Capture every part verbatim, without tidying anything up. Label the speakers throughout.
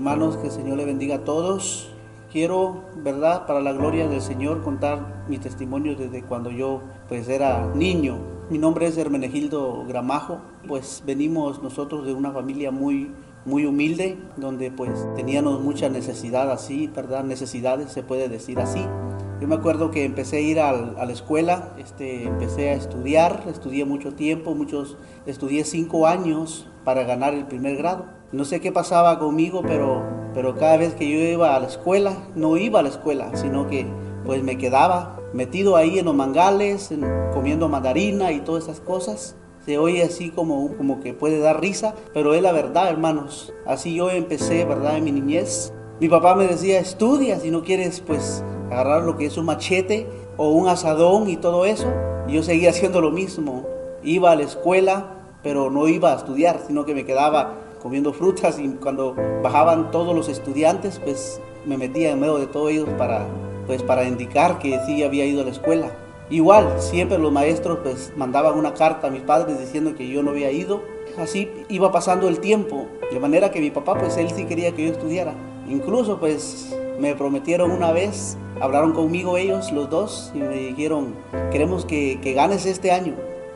Speaker 1: Hermanos, que el Señor le bendiga a todos. Quiero, verdad, para la gloria del Señor, contar mi testimonio desde cuando yo pues era niño. Mi nombre es Hermenegildo Gramajo. Pues venimos nosotros de una familia muy, muy humilde, donde pues teníamos mucha necesidad así, verdad, necesidades se puede decir así. Yo me acuerdo que empecé a ir al, a la escuela, este, empecé a estudiar, estudié mucho tiempo, muchos, estudié cinco años para ganar el primer grado. No sé qué pasaba conmigo, pero, pero cada vez que yo iba a la escuela, no iba a la escuela, sino que pues me quedaba metido ahí en los mangales, en, comiendo mandarina y todas esas cosas. Se oye así como, como que puede dar risa, pero es la verdad, hermanos. Así yo empecé, ¿verdad?, en mi niñez. Mi papá me decía, estudia, si no quieres pues agarrar lo que es un machete o un asadón y todo eso. Y yo seguía haciendo lo mismo. Iba a la escuela, pero no iba a estudiar, sino que me quedaba comiendo frutas, y cuando bajaban todos los estudiantes, pues me metía en medio de todos ellos para, pues, para indicar que sí había ido a la escuela. Igual, siempre los maestros pues mandaban una carta a mis padres diciendo que yo no había ido. Así iba pasando el tiempo, de manera que mi papá pues él sí quería que yo estudiara. Incluso pues me prometieron una vez, hablaron conmigo ellos los dos y me dijeron, queremos que, que ganes este año.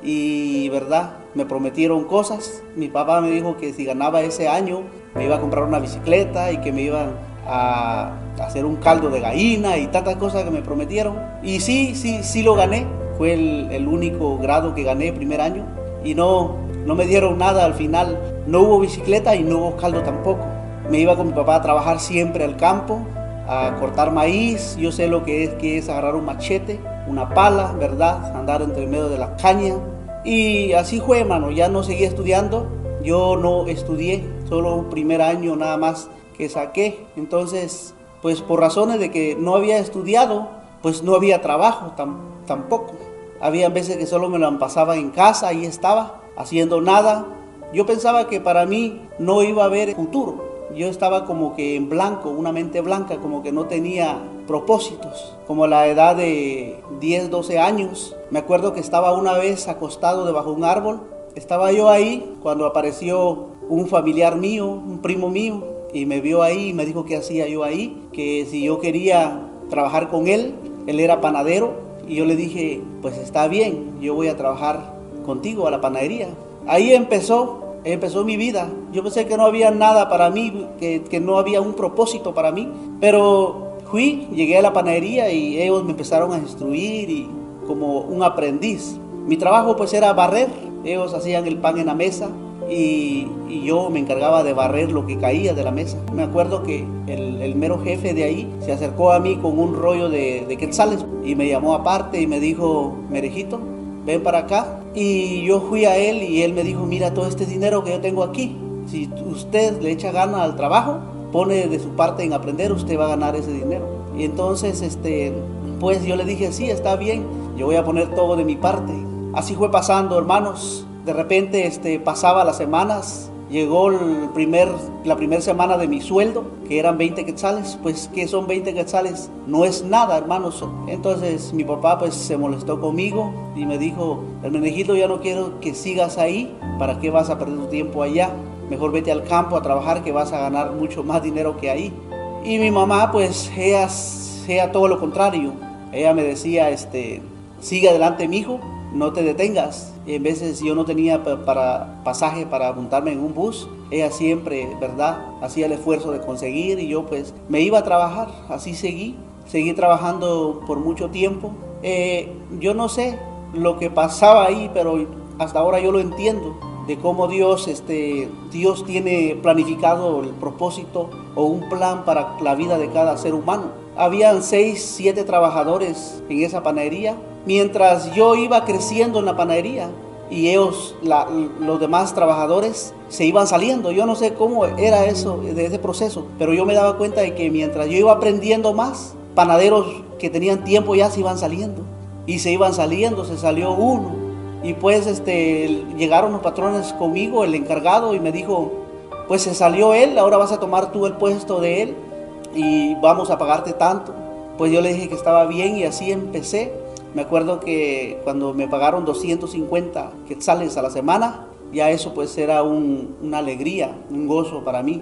Speaker 1: Y verdad, me prometieron cosas. Mi papá me dijo que si ganaba ese año me iba a comprar una bicicleta y que me iban a hacer un caldo de gallina y tantas cosas que me prometieron. Y sí, sí, sí lo gané. Fue el, el único grado que gané el primer año y no, no me dieron nada al final. No hubo bicicleta y no hubo caldo tampoco. Me iba con mi papá a trabajar siempre al campo, a cortar maíz. Yo sé lo que es, que es agarrar un machete, una pala, ¿verdad? Andar entre medio de la caña. Y así fue, hermano, ya no seguí estudiando. Yo no estudié, solo un primer año nada más que saqué. Entonces, pues por razones de que no había estudiado, pues no había trabajo tam tampoco. Había veces que solo me lo pasaba en casa, ahí estaba, haciendo nada. Yo pensaba que para mí no iba a haber futuro. Yo estaba como que en blanco, una mente blanca, como que no tenía propósitos. Como a la edad de diez, doce años, me acuerdo que estaba una vez acostado debajo de un árbol. Estaba yo ahí cuando apareció un familiar mío, un primo mío, y me vio ahí y me dijo qué hacía yo ahí, que si yo quería trabajar con él. Él era panadero y yo le dije, pues está bien, yo voy a trabajar contigo a la panadería. Ahí empezó. Empezó mi vida. Yo pensé que no había nada para mí, que, que no había un propósito para mí, pero fui, llegué a la panadería y ellos me empezaron a instruir y como un aprendiz. Mi trabajo pues era barrer, ellos hacían el pan en la mesa y, y yo me encargaba de barrer lo que caía de la mesa. Me acuerdo que el, el mero jefe de ahí se acercó a mí con un rollo de, de quetzales y me llamó aparte y me dijo, Merejito, ven para acá. Y yo fui a él y él me dijo, mira todo este dinero que yo tengo aquí, si usted le echa gana al trabajo, pone de su parte en aprender, usted va a ganar ese dinero. Y entonces este, pues yo le dije, sí, está bien, yo voy a poner todo de mi parte. Así fue pasando, hermanos. De repente este, pasaba las semanas, llegó el primer, la primera semana de mi sueldo, que eran veinte quetzales. Pues, ¿qué son veinte quetzales? No es nada, hermanos. Entonces mi papá pues se molestó conmigo y me dijo, Hermenegildo, ya no quiero que sigas ahí. ¿Para qué vas a perder tu tiempo allá? Mejor vete al campo a trabajar, que vas a ganar mucho más dinero que ahí. Y mi mamá pues, ella, ella todo lo contrario. Ella me decía, este, sigue adelante, mijo, no te detengas. Y en veces yo no tenía para pasaje para montarme en un bus, ella siempre, ¿verdad?, hacía el esfuerzo de conseguir y yo pues me iba a trabajar. Así seguí, seguí trabajando por mucho tiempo. Eh, yo no sé lo que pasaba ahí, pero hasta ahora yo lo entiendo, de cómo Dios, este, Dios tiene planificado el propósito o un plan para la vida de cada ser humano. Habían seis, siete trabajadores en esa panadería. Mientras yo iba creciendo en la panadería y ellos, la, los demás trabajadores, se iban saliendo. Yo no sé cómo era eso, de ese proceso, pero yo me daba cuenta de que mientras yo iba aprendiendo más, panaderos que tenían tiempo ya se iban saliendo. Y se iban saliendo, se salió uno. Y pues este, llegaron los patrones conmigo, el encargado, y me dijo, pues se salió él, ahora vas a tomar tú el puesto de él y vamos a pagarte tanto. Pues yo le dije que estaba bien y así empecé. Me acuerdo que cuando me pagaron doscientos cincuenta quetzales a la semana, ya eso pues era un, una alegría, un gozo para mí.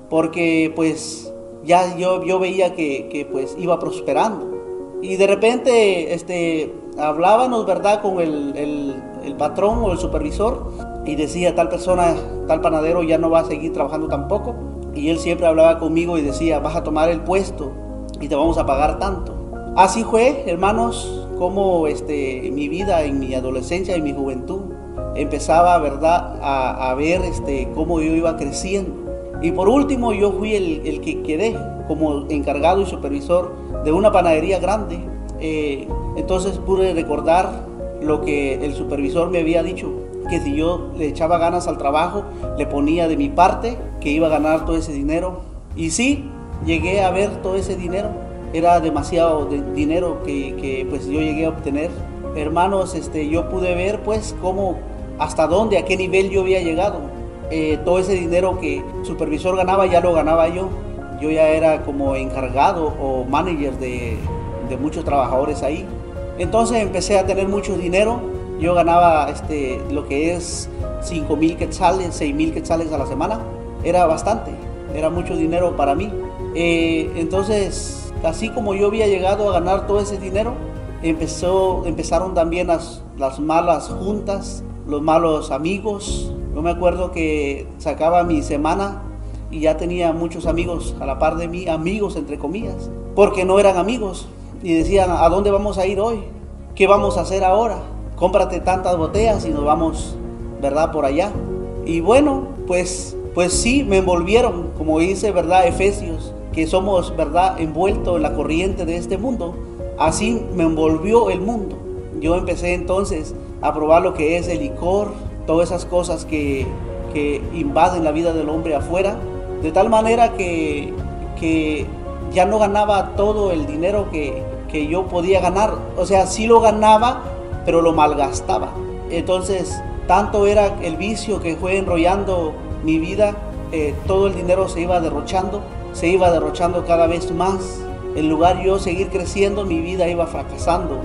Speaker 1: porque pues ya yo, yo veía que, que pues iba prosperando. Y de repente este, hablábamos, ¿verdad?, con el, el, el patrón o el supervisor, y decía, tal persona, tal panadero ya no va a seguir trabajando tampoco. Y él siempre hablaba conmigo y decía, vas a tomar el puesto y te vamos a pagar tanto. Así fue, hermanos, como este, mi vida en mi adolescencia y mi juventud empezaba, ¿verdad?, a, a ver este, cómo yo iba creciendo. Y por último, yo fui el, el que quedé como encargado y supervisor de una panadería grande. Eh, entonces pude recordar lo que el supervisor me había dicho, que si yo le echaba ganas al trabajo, le ponía de mi parte, que iba a ganar todo ese dinero. Y sí, llegué a ver todo ese dinero. Era demasiado de dinero que, que pues yo llegué a obtener. Hermanos, este, yo pude ver pues cómo, hasta dónde, a qué nivel yo había llegado. Eh, todo ese dinero que el supervisor ganaba, ya lo ganaba yo. Yo ya era como encargado o manager de, de muchos trabajadores ahí. Entonces empecé a tener mucho dinero. Yo ganaba este, lo que es cinco mil quetzales, seis mil quetzales a la semana. Era bastante, era mucho dinero para mí. Eh, entonces, así como yo había llegado a ganar todo ese dinero, empezó, empezaron también las, las malas juntas, los malos amigos. Yo me acuerdo que sacaba mi semana y ya tenía muchos amigos a la par de mí, amigos entre comillas, porque no eran amigos. Y decían, ¿a dónde vamos a ir hoy? ¿Qué vamos a hacer ahora? Cómprate tantas botellas y nos vamos, ¿verdad?, por allá. Y bueno, pues, pues sí, me envolvieron, como dice, ¿verdad?, Efesios, que somos, ¿verdad?, envueltos en la corriente de este mundo. Así me envolvió el mundo. Yo empecé entonces a probar lo que es el licor, todas esas cosas que, que invaden la vida del hombre afuera, de tal manera que, que ya no ganaba todo el dinero que, que yo podía ganar. O sea, sí lo ganaba, pero lo malgastaba. Entonces, tanto era el vicio que fue enrollando mi vida, eh, todo el dinero se iba derrochando, se iba derrochando cada vez más. En lugar de yo seguir creciendo, mi vida iba fracasando.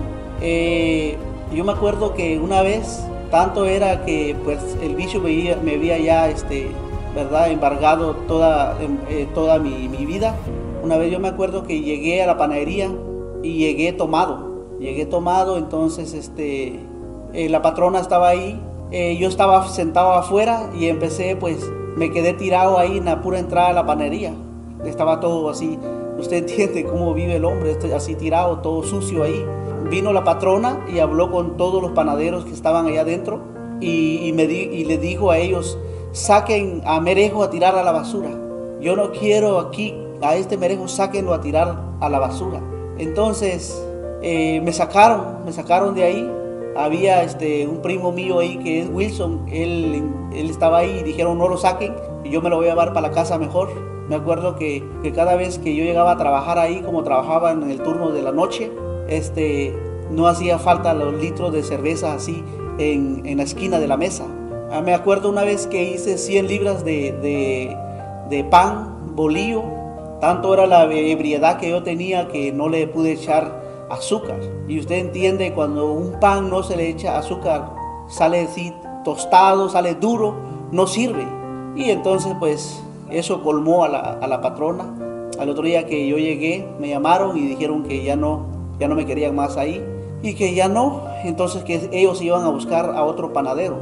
Speaker 1: Eh, yo me acuerdo que una vez, tanto era que pues el vicio me, me había ya, este, ¿verdad?, embargado toda, eh, toda mi, mi vida. Una vez yo me acuerdo que llegué a la panadería y llegué tomado. Llegué tomado, entonces este, eh, la patrona estaba ahí, eh, yo estaba sentado afuera y empecé, pues me quedé tirado ahí en la pura entrada de la panadería. Estaba todo así, usted entiende cómo vive el hombre, así tirado, todo sucio ahí. Vino la patrona y habló con todos los panaderos que estaban allá adentro y, y, me di, y le dijo a ellos, saquen a Merejo a tirar a la basura. Yo no quiero aquí, a este Merejo sáquenlo a tirar a la basura. Entonces eh, me sacaron, me sacaron de ahí. Había este, un primo mío ahí que es Wilson, él, él estaba ahí y dijeron no lo saquen y yo me lo voy a llevar para la casa mejor. Me acuerdo que, que cada vez que yo llegaba a trabajar ahí, como trabajaba en el turno de la noche, este, no hacía falta los litros de cerveza así en, en la esquina de la mesa. Ah, me acuerdo una vez que hice cien libras de, de, de pan, bolillo. Tanto era la ebriedad que yo tenía que no le pude echar azúcar. Y usted entiende, cuando un pan no se le echa azúcar, sale así tostado, sale duro, no sirve. Y entonces pues eso colmó a la, a la patrona. Al otro día que yo llegué, me llamaron y dijeron que ya no, ya no me querían más ahí. Y que ya no, entonces que ellos iban a buscar a otro panadero.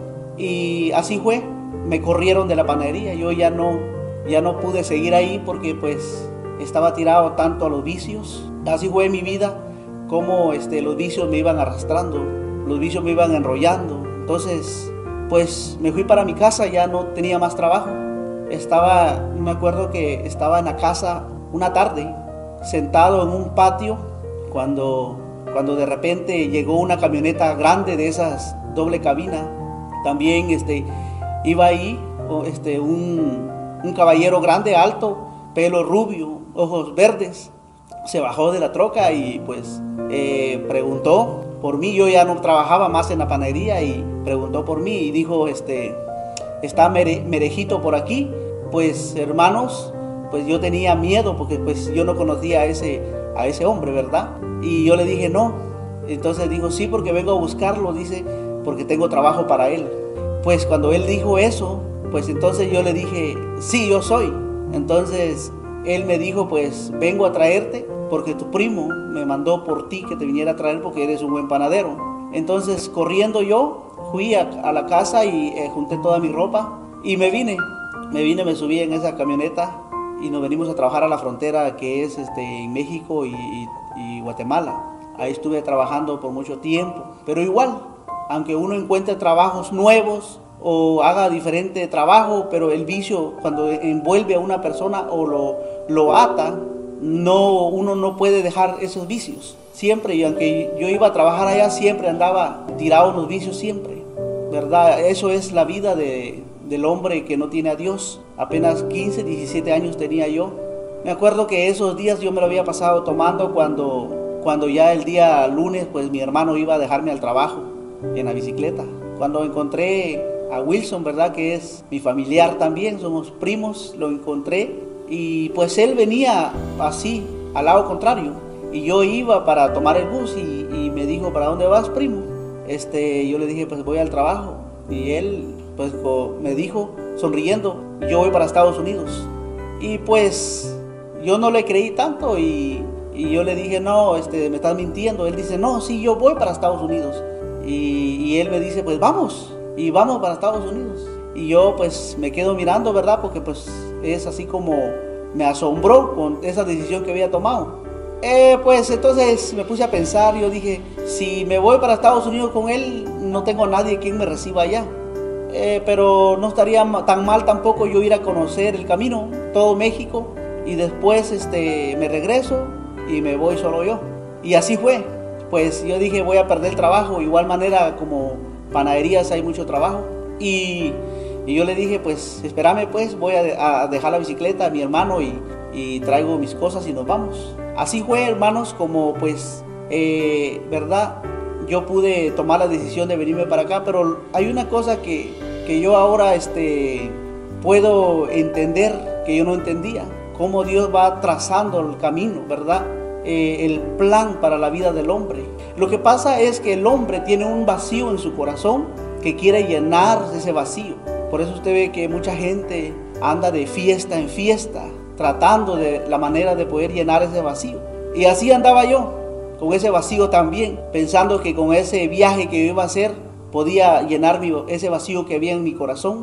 Speaker 1: Y así fue, me corrieron de la panadería. Yo ya no, ya no pude seguir ahí porque pues estaba tirado tanto a los vicios. Así fue mi vida, como este, los vicios me iban arrastrando, los vicios me iban enrollando. Entonces pues me fui para mi casa, ya no tenía más trabajo. Estaba, me acuerdo que estaba en la casa una tarde, sentado en un patio, cuando, cuando de repente llegó una camioneta grande de esas doble cabina. También este, iba ahí este, un, un caballero grande, alto, pelo rubio, ojos verdes. Se bajó de la troca y pues eh, preguntó por mí. Yo ya no trabajaba más en la panadería y preguntó por mí y dijo, este, ¿está Mere, Merejito por aquí? Pues hermanos, pues yo tenía miedo porque pues yo no conocía a ese, a ese hombre, ¿verdad? Y yo le dije no. Entonces dijo, sí, porque vengo a buscarlo, dice, porque tengo trabajo para él. Pues cuando él dijo eso, pues entonces yo le dije, sí, yo soy. Entonces él me dijo, pues vengo a traerte porque tu primo me mandó por ti que te viniera a traer porque eres un buen panadero. Entonces corriendo yo fui a, a la casa y eh, junté toda mi ropa y me vine, me vine, me subí en esa camioneta y nos venimos a trabajar a la frontera que es este, en México y, y, y Guatemala. Ahí estuve trabajando por mucho tiempo, pero igual, aunque uno encuentre trabajos nuevos o haga diferente trabajo, pero el vicio cuando envuelve a una persona o lo, lo ata, no, uno no puede dejar esos vicios. Siempre, y aunque yo iba a trabajar allá, siempre andaba tirado en los vicios, siempre, ¿verdad? Eso es la vida de, del hombre que no tiene a Dios. Apenas quince, diecisiete años tenía yo. Me acuerdo que esos días yo me lo había pasado tomando cuando, cuando ya el día lunes, pues mi hermano iba a dejarme al trabajo en la bicicleta. Cuando encontré a Wilson, ¿verdad? Que es mi familiar también, somos primos, lo encontré y pues él venía así, al lado contrario, y yo iba para tomar el bus y, y me dijo, ¿para dónde vas, primo? Este, yo le dije, pues voy al trabajo, y él pues me dijo, sonriendo, yo voy para Estados Unidos. Y pues yo no le creí tanto y, y yo le dije, no, este, me estás mintiendo. Él dice, no, sí, yo voy para Estados Unidos. Y, y él me dice, pues vamos, y vamos para Estados Unidos. Y yo pues me quedo mirando, ¿verdad? Porque pues es así como me asombró con esa decisión que había tomado. Eh, pues entonces me puse a pensar, yo dije, si me voy para Estados Unidos con él, no tengo a nadie quien me reciba allá. Eh, pero no estaría tan mal tampoco yo ir a conocer el camino, todo México, y después este, me regreso y me voy solo yo. Y así fue. Pues yo dije, voy a perder el trabajo, igual manera como panaderías hay mucho trabajo. Y, y yo le dije, pues espérame, pues voy a, a dejar la bicicleta a mi hermano y, y traigo mis cosas y nos vamos. Así fue, hermanos, como pues, eh, ¿verdad? Yo pude tomar la decisión de venirme para acá, pero hay una cosa que, que yo ahora este, puedo entender que yo no entendía, cómo Dios va trazando el camino, ¿verdad? Eh, el plan para la vida del hombre. Lo que pasa es que el hombre tiene un vacío en su corazón que quiere llenar ese vacío. Por eso usted ve que mucha gente anda de fiesta en fiesta, tratando de la manera de poder llenar ese vacío. Y así andaba yo, con ese vacío también, pensando que con ese viaje que yo iba a hacer, podía llenar mi, ese vacío que había en mi corazón.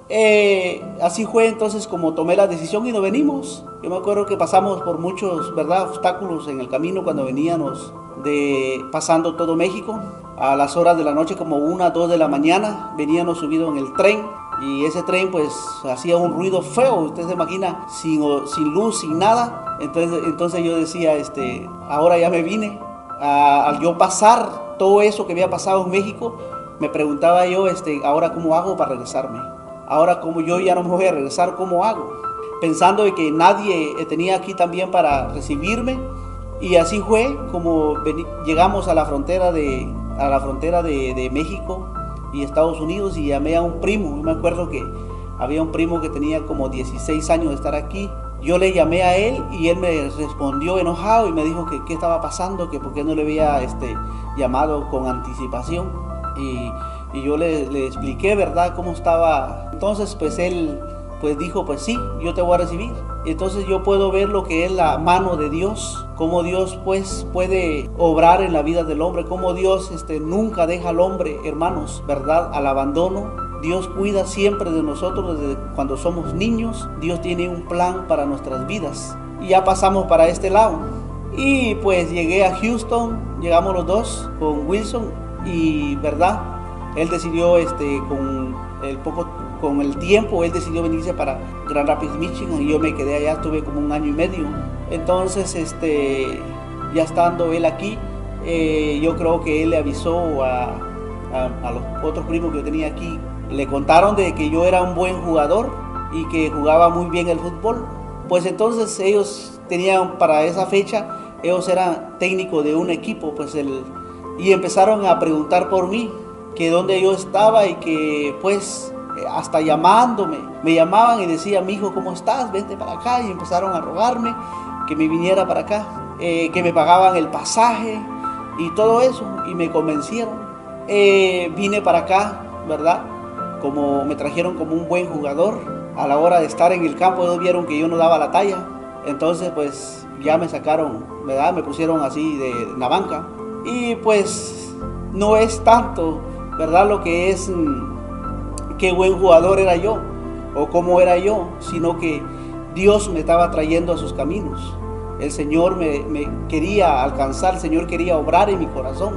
Speaker 1: Eh, así fue entonces como tomé la decisión y nos venimos. Yo me acuerdo que pasamos por muchos, ¿verdad?, obstáculos en el camino cuando veníamos de, pasando todo México. A las horas de la noche, como una, dos de la mañana, veníamos subidos en el tren. Y ese tren pues hacía un ruido feo, usted se imagina, sin, sin luz, sin nada. Entonces, entonces yo decía, este, ahora ya me vine. A, al yo pasar todo eso que había pasado en México, me preguntaba yo, este, ahora cómo hago para regresarme. Ahora como yo ya no me voy a regresar, ¿cómo hago? Pensando de que nadie tenía aquí también para recibirme. Y así fue como llegamos a la frontera de, a la frontera de, de México y Estados Unidos y llamé a un primo. Yo me acuerdo que había un primo que tenía como dieciséis años de estar aquí. Yo le llamé a él y él me respondió enojado y me dijo que qué estaba pasando, que por qué no le había este, llamado con anticipación. Y, y yo le, le expliqué, ¿verdad?, cómo estaba. Entonces pues él pues dijo, pues sí, yo te voy a recibir. Entonces yo puedo ver lo que es la mano de Dios, cómo Dios pues puede obrar en la vida del hombre, cómo Dios este, nunca deja al hombre, hermanos, ¿verdad?, al abandono. Dios cuida siempre de nosotros desde cuando somos niños. Dios tiene un plan para nuestras vidas. Y ya pasamos para este lado. Y pues llegué a Houston, llegamos los dos con Wilson y, ¿verdad?, él decidió este, con el poco con el tiempo, él decidió venirse para Grand Rapids, Michigan, y yo me quedé allá, estuve como un año y medio. Entonces, este, ya estando él aquí, eh, yo creo que él le avisó a, a, a los otros primos que yo tenía aquí, le contaron de que yo era un buen jugador y que jugaba muy bien el fútbol. Pues entonces ellos tenían para esa fecha, ellos eran técnicos de un equipo, pues el, y empezaron a preguntar por mí, que dónde yo estaba y que pues hasta llamándome, me llamaban y decían, mijo, ¿cómo estás? Vente para acá. Y empezaron a rogarme que me viniera para acá, eh, que me pagaban el pasaje y todo eso, y me convencieron. Eh, vine para acá, ¿verdad? Como me trajeron como un buen jugador, a la hora de estar en el campo ellos vieron que yo no daba la talla. Entonces pues ya me sacaron, ¿verdad? Me pusieron así de la banca. Y pues no es tanto, ¿verdad? Lo que es mmm, qué buen jugador era yo o cómo era yo, sino que Dios me estaba trayendo a sus caminos. El Señor me, me quería alcanzar, el Señor quería obrar en mi corazón.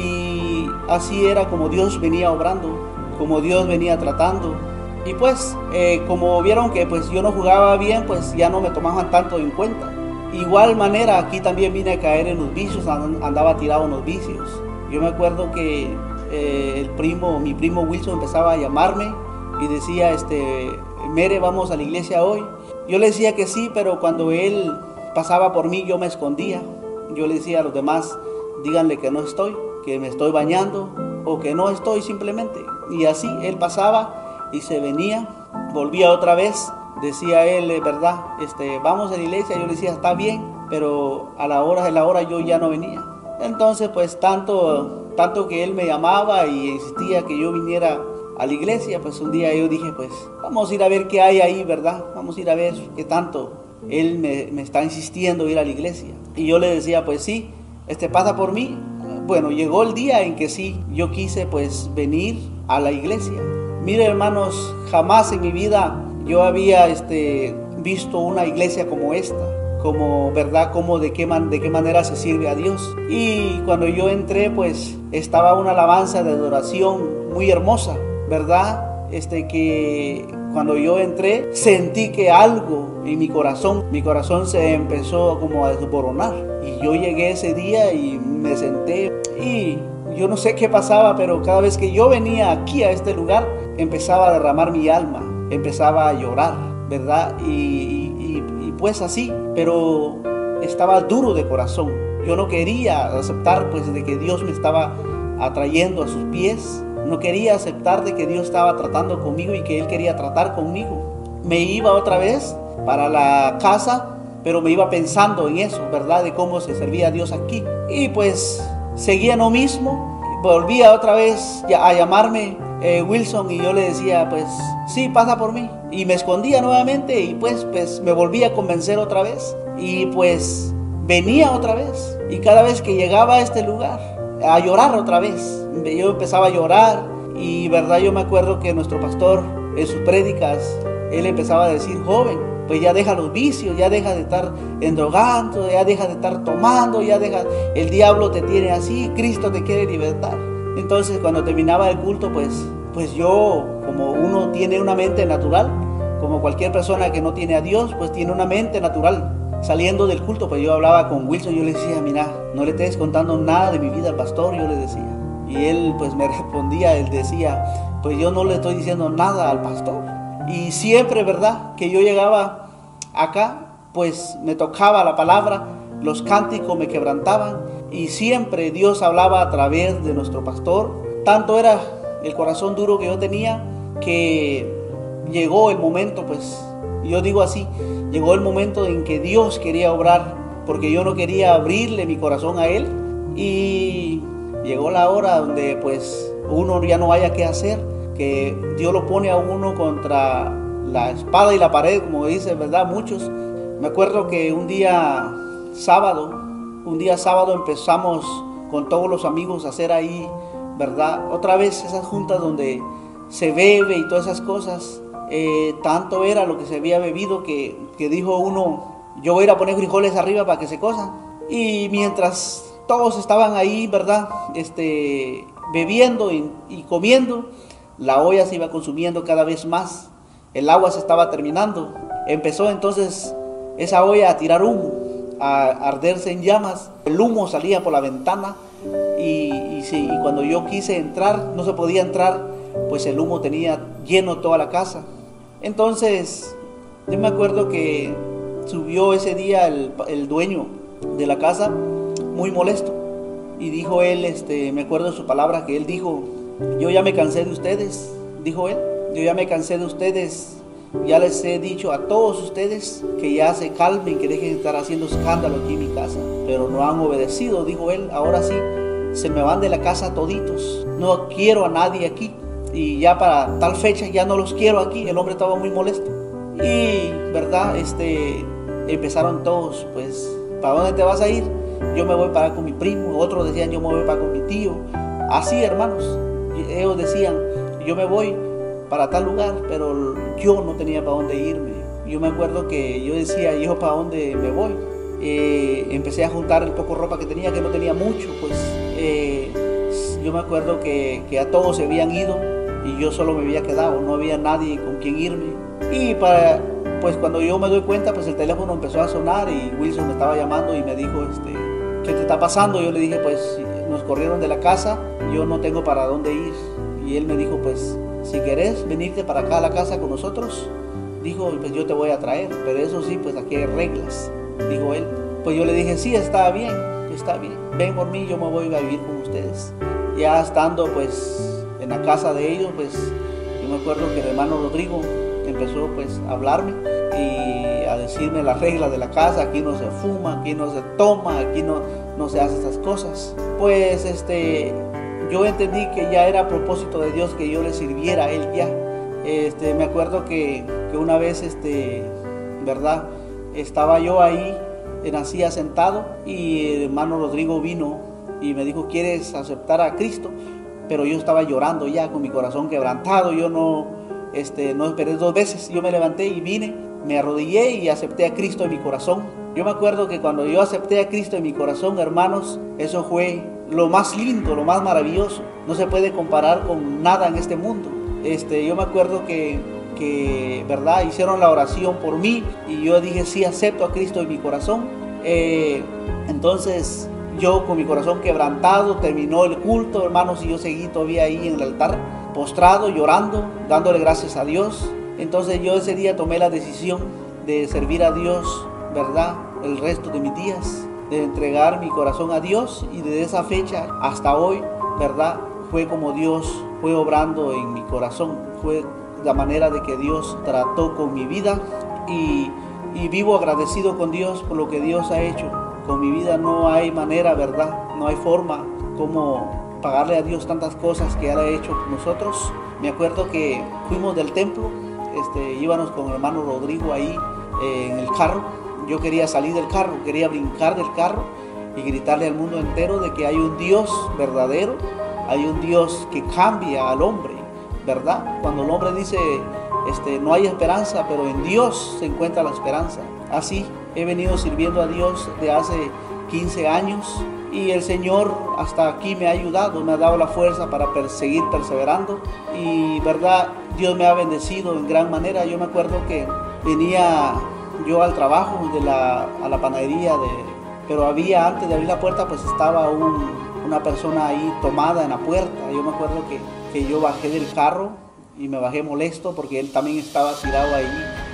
Speaker 1: Y así era como Dios venía obrando, como Dios venía tratando. Y pues, eh, como vieron que pues yo no jugaba bien, pues ya no me tomaban tanto en cuenta. Igual manera, aquí también vine a caer en los vicios, andaba tirado en los vicios. Yo me acuerdo que eh, el primo, mi primo Wilson empezaba a llamarme y decía, este, Mere, vamos a la iglesia hoy. Yo le decía que sí, pero cuando él pasaba por mí yo me escondía. Yo le decía a los demás, díganle que no estoy, que me estoy bañando o que no estoy simplemente. Y así él pasaba y se venía, volvía otra vez, decía él, verdad, este, vamos a la iglesia. Yo le decía, está bien, pero a la hora de la hora yo ya no venía. Entonces pues tanto, tanto que él me llamaba y insistía que yo viniera a la iglesia, pues un día yo dije, pues vamos a ir a ver qué hay ahí, ¿verdad? Vamos a ir a ver qué tanto él me, me está insistiendo a ir a la iglesia. Y yo le decía, pues sí, este pasa por mí. Bueno, llegó el día en que sí, yo quise pues venir a la iglesia. Mire, hermanos, jamás en mi vida yo había este, visto una iglesia como esta, como, ¿verdad? Como de qué, man, de qué manera se sirve a Dios. Y cuando yo entré, pues estaba una alabanza de adoración muy hermosa, ¿verdad? Este que cuando yo entré sentí que algo en mi corazón, mi corazón se empezó como a desboronar. Y yo llegué ese día y me senté y yo no sé qué pasaba, pero cada vez que yo venía aquí a este lugar empezaba a derramar mi alma, empezaba a llorar, ¿verdad? Y, y, y pues así, pero estaba duro de corazón. Yo no quería aceptar pues de que Dios me estaba atrayendo a sus pies. No quería aceptar de que Dios estaba tratando conmigo y que Él quería tratar conmigo. Me iba otra vez para la casa, pero me iba pensando en eso, ¿verdad? De cómo se servía a Dios aquí. Y pues seguía en lo mismo. Volvía otra vez a llamarme eh, Wilson y yo le decía, pues sí, pasa por mí. Y me escondía nuevamente y pues, pues me volvía a convencer otra vez. Y pues venía otra vez. Y cada vez que llegaba a este lugar, a llorar otra vez. Yo empezaba a llorar y verdad yo me acuerdo que nuestro pastor en sus prédicas, él empezaba a decir, joven, pues ya deja los vicios, ya deja de estar endrogando, ya deja de estar tomando, ya deja, el diablo te tiene así, Cristo te quiere libertar. Entonces cuando terminaba el culto, pues, pues yo, como uno tiene una mente natural, como cualquier persona que no tiene a Dios, pues tiene una mente natural. Saliendo del culto, pues yo hablaba con Wilson, yo le decía, mira, no le estés contando nada de mi vida al pastor, yo le decía. Y él pues me respondía, él decía, pues yo no le estoy diciendo nada al pastor. Y siempre, ¿verdad? Que yo llegaba acá, pues me tocaba la palabra, los cánticos me quebrantaban y siempre Dios hablaba a través de nuestro pastor. Tanto era el corazón duro que yo tenía que llegó el momento, pues yo digo así, llegó el momento en que Dios quería obrar, porque yo no quería abrirle mi corazón a Él. Y llegó la hora donde pues uno ya no haya qué hacer, que Dios lo pone a uno contra la espada y la pared, como dicen, ¿verdad? Muchos. Me acuerdo que un día sábado, un día sábado empezamos con todos los amigos a hacer ahí, ¿verdad? Otra vez esas juntas donde se bebe y todas esas cosas. Eh, tanto era lo que se había bebido que, que dijo uno, yo voy a ir a poner frijoles arriba para que se cosan. Y mientras todos estaban ahí, ¿verdad? Este, bebiendo y, y comiendo, la olla se iba consumiendo cada vez más, el agua se estaba terminando. Empezó entonces esa olla a tirar humo, a arderse en llamas, el humo salía por la ventana y, y, sí, y cuando yo quise entrar, no se podía entrar, pues el humo tenía lleno toda la casa. Entonces yo me acuerdo que subió ese día el, el dueño de la casa muy molesto y dijo él, este, me acuerdo de su palabra que él dijo, yo ya me cansé de ustedes, dijo él, yo ya me cansé de ustedes, ya les he dicho a todos ustedes que ya se calmen, que dejen de estar haciendo escándalo aquí en mi casa, pero no han obedecido, dijo él, ahora sí, se me van de la casa toditos, no quiero a nadie aquí. Y ya para tal fecha ya no los quiero aquí. El hombre estaba muy molesto. Y, ¿verdad? Este, empezaron todos, pues, ¿para dónde te vas a ir? Yo me voy para con mi primo. Otros decían, yo me voy para con mi tío. Así, hermanos, ellos decían, yo me voy para tal lugar, pero yo no tenía para dónde irme. Yo me acuerdo que yo decía, ¿yo para dónde me voy? Eh, empecé a juntar el poco ropa que tenía, que no tenía mucho, pues eh, yo me acuerdo que, que a todos se habían ido y yo solo me había quedado, no había nadie con quien irme. Y para, pues cuando yo me doy cuenta, pues el teléfono empezó a sonar y Wilson me estaba llamando y me dijo, este, ¿qué te está pasando? Yo le dije, pues nos corrieron de la casa, yo no tengo para dónde ir. Y él me dijo, pues si querés venirte para acá a la casa con nosotros, dijo, pues yo te voy a traer, pero eso sí, pues aquí hay reglas, dijo él. Pues yo le dije, sí, está bien, está bien, ven por mí, yo me voy a vivir con ustedes. Ya estando pues en la casa de ellos, pues yo me acuerdo que el hermano Rodrigo empezó pues a hablarme y a decirme las reglas de la casa, aquí no se fuma, aquí no se toma, aquí no, no se hace esas cosas. Pues este, yo entendí que ya era propósito de Dios que yo le sirviera a él ya. Este, me acuerdo que, que una vez, este, ¿verdad? Estaba yo ahí en la silla sentado y el hermano Rodrigo vino y me dijo, ¿quieres aceptar a Cristo? Pero yo estaba llorando ya con mi corazón quebrantado, yo no, este, no esperé dos veces, yo me levanté y vine, me arrodillé y acepté a Cristo en mi corazón. Yo me acuerdo que cuando yo acepté a Cristo en mi corazón, hermanos, eso fue lo más lindo, lo más maravilloso, no se puede comparar con nada en este mundo. Este, yo me acuerdo que, que, ¿verdad? Hicieron la oración por mí y yo dije, sí, acepto a Cristo en mi corazón. Eh, entonces, yo con mi corazón quebrantado, terminó el culto, hermanos, y yo seguí todavía ahí en el altar, postrado, llorando, dándole gracias a Dios. Entonces, yo ese día tomé la decisión de servir a Dios, ¿verdad? El resto de mis días, de entregar mi corazón a Dios, y desde esa fecha hasta hoy, ¿verdad? Fue como Dios fue obrando en mi corazón, fue la manera de que Dios trató con mi vida y, y vivo agradecido con Dios por lo que Dios ha hecho con mi vida. No hay manera, ¿verdad? No hay forma como pagarle a Dios tantas cosas que Él ha hecho con nosotros. Me acuerdo que fuimos del templo, este, íbamos con el hermano Rodrigo ahí eh, en el carro. Yo quería salir del carro, quería brincar del carro y gritarle al mundo entero de que hay un Dios verdadero. Hay un Dios que cambia al hombre, ¿verdad? Cuando el hombre dice, este, no hay esperanza, pero en Dios se encuentra la esperanza. Así he venido sirviendo a Dios de hace quince años y el Señor hasta aquí me ha ayudado, me ha dado la fuerza para seguir perseverando y, ¿verdad? Dios me ha bendecido en gran manera. Yo me acuerdo que venía yo al trabajo de la, a la panadería, de, pero había, antes de abrir la puerta, pues estaba un... una persona ahí tomada en la puerta. Yo me acuerdo que, que yo bajé del carro y me bajé molesto porque él también estaba tirado ahí,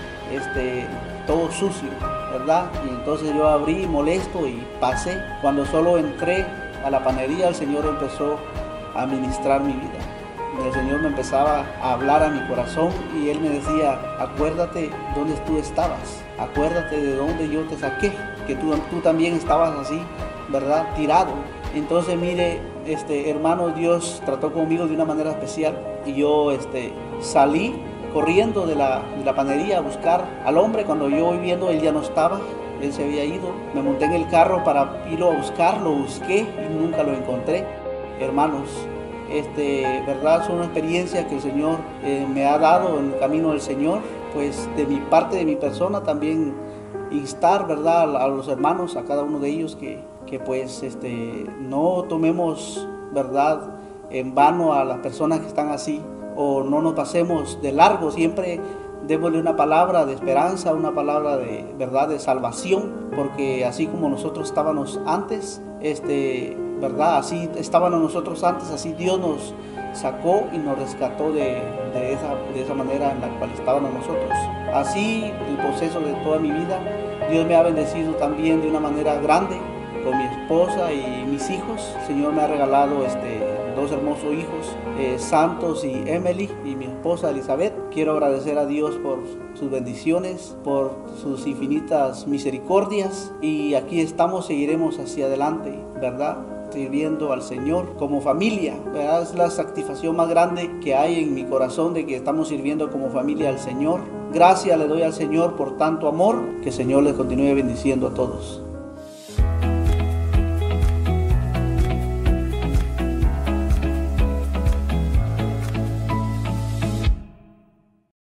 Speaker 1: este, todo sucio, ¿verdad? Y entonces yo abrí molesto y pasé. Cuando solo entré a la panadería, el Señor empezó a ministrar mi vida. El Señor me empezaba a hablar a mi corazón y Él me decía, acuérdate dónde tú estabas, acuérdate de dónde yo te saqué, que tú, tú también estabas así, ¿verdad? Tirado. Entonces, mire, este, hermano, Dios trató conmigo de una manera especial y yo este, salí corriendo de la, de la panadería a buscar al hombre. Cuando yo voy viendo, él ya no estaba, él se había ido. Me monté en el carro para irlo a buscar, lo busqué y nunca lo encontré. Hermanos, este, verdad, son una experiencia que el Señor eh, me ha dado en el camino del Señor. Pues de mi parte, de mi persona, también instar, verdad, a, a los hermanos, a cada uno de ellos que que pues este, no tomemos, verdad, en vano a las personas que están así, o no nos pasemos de largo. Siempre démosle una palabra de esperanza, una palabra de verdad, de salvación, porque así como nosotros estábamos antes, este, verdad, así estábamos nosotros antes, así Dios nos sacó y nos rescató de, de, esa, de esa manera en la cual estábamos nosotros. Así el proceso de toda mi vida, Dios me ha bendecido también de una manera grande con mi esposa y mis hijos. El Señor me ha regalado este, dos hermosos hijos, eh, Santos y Emily, y mi esposa Elizabeth. Quiero agradecer a Dios por sus bendiciones, por sus infinitas misericordias, y aquí estamos, seguiremos hacia adelante, ¿verdad? sirviendo al Señor como familia, ¿verdad? Es la satisfacción más grande que hay en mi corazón de que estamos sirviendo como familia al Señor. Gracias le doy al Señor por tanto amor. Que el Señor les continúe bendiciendo a todos.